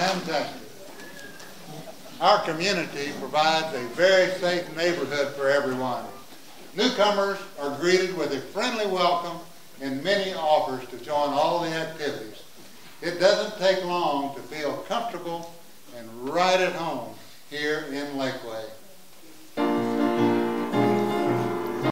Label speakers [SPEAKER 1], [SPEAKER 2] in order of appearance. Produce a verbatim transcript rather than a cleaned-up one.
[SPEAKER 1] Fantastic. Our community provides a very safe neighborhood for everyone. Newcomers are greeted with a friendly welcome and many offers to join all the activities. It doesn't take long to feel comfortable and right at home here in Lakeway.